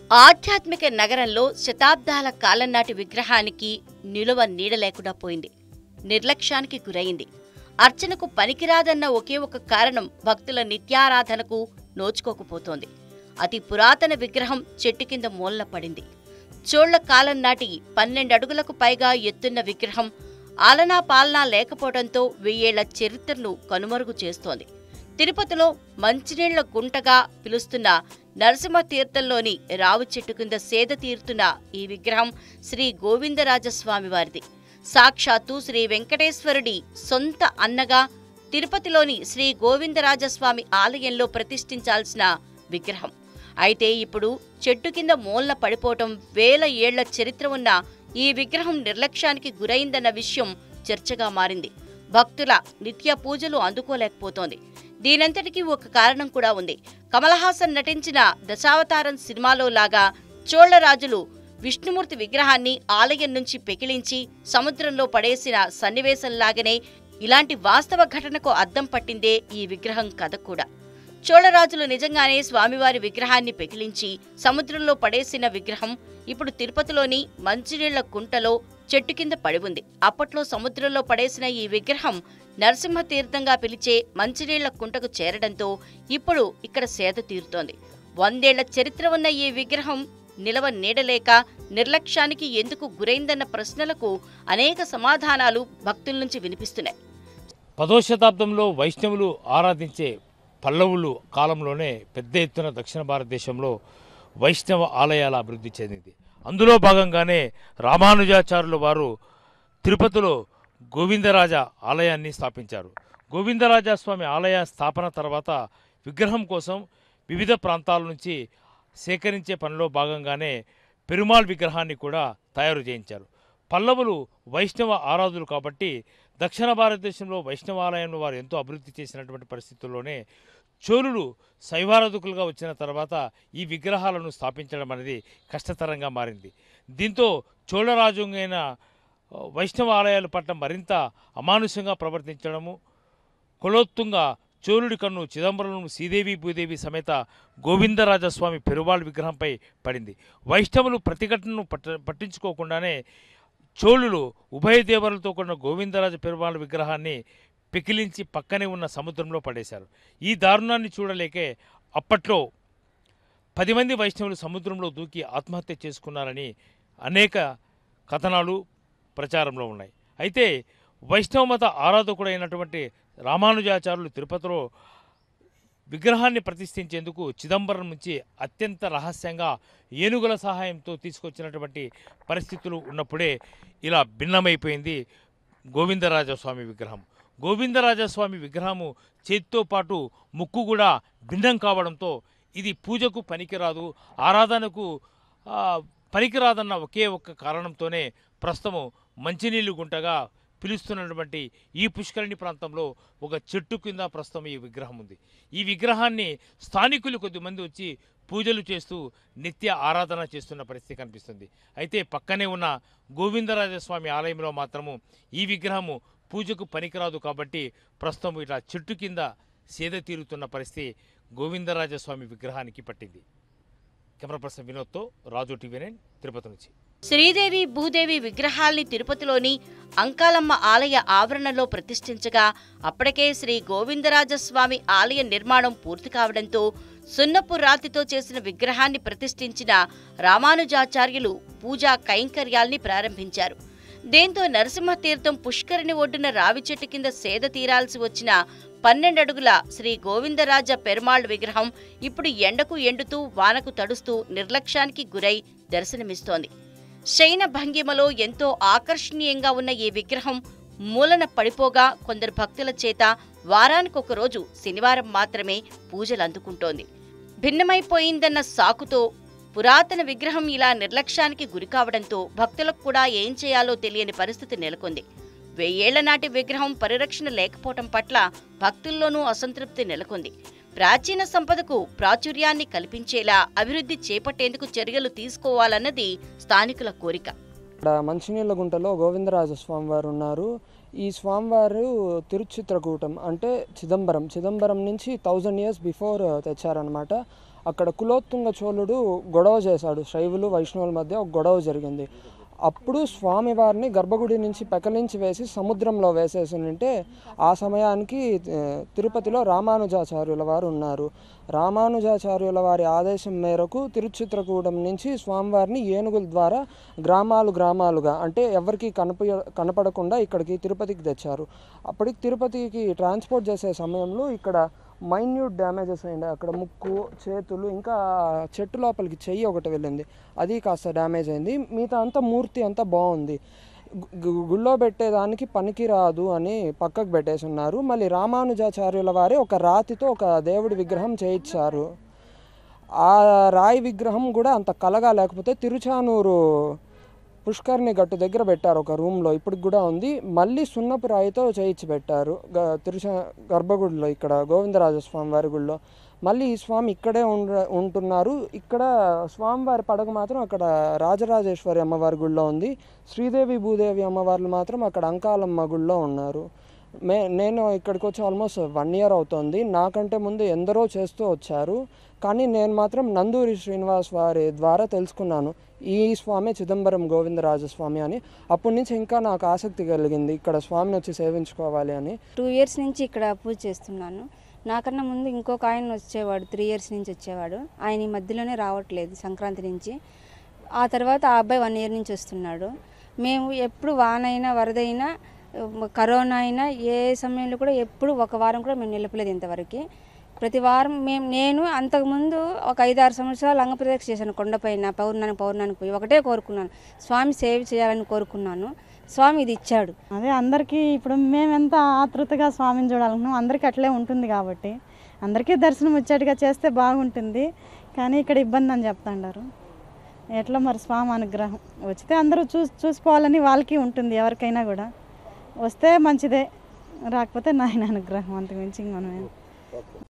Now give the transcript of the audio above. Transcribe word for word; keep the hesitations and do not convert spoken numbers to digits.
ఆధ్యాత్మిక నగరంలో శతాబ్దాల కాలం నాటి విగ్రహానికి నిలువ నీడ లేకుండా పోయింది. నిర్లక్ష్యానికి గురైంది. అర్చనకు పనికిరాదన్న ఒకే ఒక కారణం భక్తుల నిత్యారాధనకు నోచుకోకపోతోంది. అతి పురాతన విగ్రహం చెట్టు కింద మూలన పడింది. చోళ్ల కాలం నాటి పన్నెండు అడుగులకు పైగా ఎత్తున్న విగ్రహం ఆలనా పాలనా లేకపోవడంతో వెయ్యేళ్ల చరిత్రను కనుమరుగు చేస్తోంది. తిరుపతిలో మంచినీళ్ల గుంటగా పిలుస్తున్న నరసింహతీర్థంలోని రావి చెట్టు కింద సేద తీరుతున్న ఈ విగ్రహం శ్రీ గోవిందరాజస్వామి వారిది. సాక్షాత్తు శ్రీ వెంకటేశ్వరుడి సొంత అన్నగా తిరుపతిలోని శ్రీ గోవిందరాజస్వామి ఆలయంలో ప్రతిష్ఠించాల్సిన విగ్రహం. అయితే ఇప్పుడు చెట్టు కింద మూలన పడిపోవటం, వేల ఏళ్ల చరిత్ర ఉన్న ఈ విగ్రహం నిర్లక్ష్యానికి గురైందన్న విషయం చర్చగా మారింది. భక్తుల నిత్య పూజలు అందుకోలేకపోతోంది. దీనంతటికీ ఒక కారణం కూడా ఉంది. కమల్ హాసన్ నటించిన దశావతారం సినిమాలో లాగా చోళరాజులు విష్ణుమూర్తి విగ్రహాన్ని ఆలయం నుంచి పెకిలించి సముద్రంలో పడేసిన సన్నివేశంలాగనే ఇలాంటి వాస్తవ ఘటనకు అద్దం పట్టిందే ఈ విగ్రహం కథ కూడా. చోళరాజులు నిజంగానే స్వామివారి విగ్రహాన్ని పెకిలించి సముద్రంలో పడేసిన విగ్రహం ఇప్పుడు తిరుపతిలోని మంచినీళ్ల కుంటలో చెట్టు కింద పడి ఉంది. అప్పట్లో సముద్రంలో పడేసిన ఈ విగ్రహం నరసింహతీర్థంగా పిలిచే మంచినీళ్ల కుంటకు చేరడంతో ఇప్పుడు ఇక్కడ సేద తీరుతోంది. వందేళ్ల చరిత్ర ఉన్న ఈ విగ్రహం నిలవ నీడలేక నిర్లక్ష్యానికి ఎందుకు గురైందన్న ప్రశ్నలకు అనేక సమాధానాలు భక్తుల నుంచి వినిపిస్తున్నాయి. పదో శతాబ్దంలో వైష్ణవులు ఆరాధించే పల్లవులు కాలంలోనే పెద్ద ఎత్తున దక్షిణ భారతదేశంలో వైష్ణవ ఆలయాల అభివృద్ధి చెందింది. అందులో భాగంగానే రామానుజాచార్యుల వారు తిరుపతిలో గోవిందరాజ ఆలయాన్ని స్థాపించారు. గోవిందరాజస్వామి ఆలయ స్థాపన తర్వాత విగ్రహం కోసం వివిధ ప్రాంతాల నుంచి సేకరించే పనిలో భాగంగానే పెరుమాళ్ విగ్రహాన్ని కూడా తయారు చేయించారు. పల్లవులు వైష్ణవ ఆరాధులు కాబట్టి దక్షిణ భారతదేశంలో వైష్ణవాలయంలో వారు ఎంతో అభివృద్ధి చేసినటువంటి పరిస్థితుల్లోనే చోళులు శైవారాధకులుగా వచ్చిన తర్వాత ఈ విగ్రహాలను స్థాపించడం అనేది కష్టతరంగా మారింది. దీంతో చోళరాజు అయిన వైష్ణవ ఆలయాల పట్ల మరింత అమానుషంగా ప్రవర్తించడము, కులోత్తుంగా చోళుడి కన్ను చిదంబరం శ్రీదేవి భూదేవి సమేత గోవిందరాజస్వామి పెరుమాళ్ విగ్రహంపై పడింది. వైష్ణవులు ప్రతిఘటనను పట్ట పట్టించుకోకుండానే చోళులు ఉభయ దేవతలతో కూడిన గోవిందరాజ పెరుమాళ్ విగ్రహాన్ని పెకిలించి పక్కనే ఉన్న సముద్రంలో పడేశారు. ఈ దారుణాన్ని చూడలేకే అప్పట్లో పది మంది వైష్ణవులు సముద్రంలో దూకి ఆత్మహత్య చేసుకున్నారని అనేక కథనాలు ప్రచారంలో ఉన్నాయి. అయితే వైష్ణవ మత ఆరాధకుడైనటువంటి రామానుజాచార్యులు తిరుపతిలో విగ్రహాన్ని ప్రతిష్ఠించేందుకు చిదంబరం నుంచి అత్యంత రహస్యంగా ఏనుగుల సహాయంతో తీసుకొచ్చినటువంటి పరిస్థితులు ఉన్నప్పుడే ఇలా భిన్నమైపోయింది గోవిందరాజస్వామి విగ్రహం. గోవిందరాజస్వామి విగ్రహము చేతితో పాటు ముక్కు కూడా భిన్నం కావడంతో ఇది పూజకు పనికిరాదు, ఆరాధనకు పనికిరాదన్న ఒకే ఒక్క కారణంతోనే ప్రస్తుతం మంచినీళ్ళు గుంటగా పిలుస్తున్నటువంటి ఈ పుష్కరిణి ప్రాంతంలో ఒక చెట్టు కింద ప్రస్తుతం ఈ విగ్రహం ఉంది. ఈ విగ్రహాన్ని స్థానికులు కొద్దిమంది వచ్చి పూజలు చేస్తూ నిత్య ఆరాధన చేస్తున్న పరిస్థితి కనిపిస్తుంది. అయితే పక్కనే ఉన్న గోవిందరాజస్వామి ఆలయంలో మాత్రము ఈ విగ్రహము పూజకు పనికిరాదు కాబట్టి ప్రస్తుతం ఇట్లా చెట్టు కింద సేద తీరుతున్న పరిస్థితి గోవిందరాజస్వామి విగ్రహానికి పట్టింది. కెమెరా పర్సన్ వినోద్తో రాజు టీవీ నైన్ తిరుపతి నుంచి. శ్రీదేవి భూదేవి విగ్రహాల్ని తిరుపతిలోని అంకాలమ్మ ఆలయ ఆవరణలో ప్రతిష్ఠించగా అప్పటికే శ్రీ గోవిందరాజస్వామి ఆలయ నిర్మాణం పూర్తి కావడంతో సున్నపు రాతితో చేసిన విగ్రహాన్ని ప్రతిష్ఠించిన రామానుజాచార్యులు పూజా కైంకర్యాల్ని ప్రారంభించారు. దీంతో నరసింహతీర్థం పుష్కరిణి ఒడ్డున రావి చెట్టు కింద సేద తీరాల్సి వచ్చిన పన్నెండడుగుల శ్రీ గోవిందరాజ పెరుమాళ్ విగ్రహం ఇప్పుడు ఎండకు ఎండుతూ వానకు తడుస్తూ నిర్లక్ష్యానికి గురై దర్శనమిస్తోంది. శయన భంగిమలో ఎంతో ఆకర్షణీయంగా ఉన్న ఈ విగ్రహం మూలన పడిపోగా కొందరు భక్తుల చేత వారానికొక రోజు శనివారం మాత్రమే పూజలు అందుకుంటోంది. భిన్నమైపోయిందన్న సాకుతో పురాతన విగ్రహం ఇలా నిర్లక్ష్యానికి గురికావడంతో భక్తులకు కూడా ఏం చేయాలో తెలియని పరిస్థితి నెలకొంది. వెయ్యేళ్ల నాటి విగ్రహం పరిరక్షణ లేకపోవటం పట్ల భక్తుల్లోనూ అసంతృప్తి నెలకొంది. ప్రాచీన సంపదకు ప్రాచుర్యాన్ని కల్పించేలా అభివృద్ధి చేపట్టేందుకు చర్యలు తీసుకోవాలన్నది స్థానికుల కోరిక. ఇక్కడ మంచినీళ్ళ గుంటలో గోవిందరాజ స్వామివారు ఉన్నారు. ఈ స్వామివారు తిరుచిత్రకూటం అంటే చిదంబరం చిదంబరం నుంచి థౌజండ్ ఇయర్స్ బిఫోర్ తెచ్చారనమాట. అక్కడ కులోత్తుంగ చోళుడు గొడవ చేశాడు, శైవులు వైష్ణవుల మధ్య ఒక గొడవ జరిగింది. అప్పుడు స్వామివారిని గర్భగుడి నుంచి పెకలించి వేసి సముద్రంలో వేసేసి ఉంటే ఆ సమయానికి తిరుపతిలో రామానుజాచార్యుల వారు ఉన్నారు. రామానుజాచార్యుల వారి ఆదేశం మేరకు తిరుచిత్రకూటం నుంచి స్వామివారిని ఏనుగుల ద్వారా గ్రామాలు గ్రామాలుగా అంటే ఎవరికి కనప కనపడకుండా ఇక్కడికి తిరుపతికి తెచ్చారు. అప్పటికి తిరుపతికి ట్రాన్స్పోర్ట్ చేసే సమయంలో ఇక్కడ మైన్యూట్ డ్యామేజెస్ అయ్యింది. అక్కడ ముక్కు, చేతులు, ఇంకా చెట్టు లోపలికి చెయ్యి ఒకటి వెళ్ళింది, అది కాస్త డ్యామేజ్ అయింది. మిగతా అంతా మూర్తి అంతా బాగుంది. గుళ్ళో పెట్టేదానికి పనికి రాదు అని పక్కకు పెట్టేసి ఉన్నారు. మళ్ళీ రామానుజాచార్యుల వారే ఒక రాతితో ఒక దేవుడి విగ్రహం చేయించారు. ఆ రాయి విగ్రహం కూడా అంత కలగా లేకపోతే తిరుచానూరు పుష్కర్ని గట్టు దగ్గర పెట్టారు ఒక రూమ్లో, ఇప్పటికి కూడా ఉంది. మళ్ళీ సున్నపు రాయితో చేయించి పెట్టారు గ తిరుచా గర్భగుడిలో, ఇక్కడ గోవిందరాజస్వామి వారి గుడిలో. మళ్ళీ ఈ స్వామి ఇక్కడే ఉండ ఉంటున్నారు. ఇక్కడ స్వామివారి పడగ మాత్రం అక్కడ రాజరాజేశ్వరి అమ్మవారి గుడిలో ఉంది. శ్రీదేవి భూదేవి అమ్మవార్లు మాత్రం అక్కడ అంకాలమ్మ గుడిలో ఉన్నారు. మే నేను ఇక్కడికి వచ్చి ఆల్మోస్ట్ వన్ ఇయర్ అవుతుంది. నాకంటే ముందు ఎందరో చేస్తూ వచ్చారు, కానీ నేను మాత్రం నందూరి శ్రీనివాస్ వారి ద్వారా తెలుసుకున్నాను ఈ స్వామి చిదంబరం గోవిందరాజస్వామి అని. అప్పటి నుంచి ఇంకా నాకు ఆసక్తి కలిగింది ఇక్కడ స్వామిని వచ్చి సేవించుకోవాలి అని. టూ ఇయర్స్ నుంచి ఇక్కడ పూజ చేస్తున్నాను. నాకన్నా ముందు ఇంకొక ఆయన వచ్చేవాడు, త్రీ ఇయర్స్ నుంచి వచ్చేవాడు. ఆయన ఈ మధ్యలోనే రావట్లేదు సంక్రాంతి నుంచి. ఆ తర్వాత ఆ అబ్బాయి వన్ ఇయర్ నుంచి వస్తున్నాడు. మేము ఎప్పుడు వానైనా వరదైనా కరోనా అయినా ఏ సమయంలో కూడా ఎప్పుడు ఒక వారం కూడా మేము నిలపలేదు ఇంతవరకు. ప్రతి వారం మేము నేను అంతకుముందు ఒక ఐదు ఆరు సంవత్సరాలు అంగప్రదక్ష చేశాను కొండపైన, పౌర్ణానికి పౌర్ణానికి పోయి ఒకటే కోరుకున్నాను, స్వామి సేవ చేయాలని కోరుకున్నాను. స్వామి ఇది ఇచ్చాడు. అదే అందరికీ ఇప్పుడు మేము ఎంత ఆతృతగా స్వామిని చూడాలనుకున్నాం, అందరికీ అట్లే ఉంటుంది కాబట్టి అందరికీ దర్శనం వచ్చేట్టుగా చేస్తే బాగుంటుంది. కానీ ఇక్కడ ఇబ్బంది అని చెప్తాండారు. ఎట్లా మరి స్వామి అనుగ్రహం వచ్చితే అందరూ చూసి చూసుకోవాలని వాళ్ళకి ఉంటుంది, ఎవరికైనా కూడా. వస్తే మంచిదే, రాకపోతే నాయన అనుగ్రహం, అంతకుమించి మనం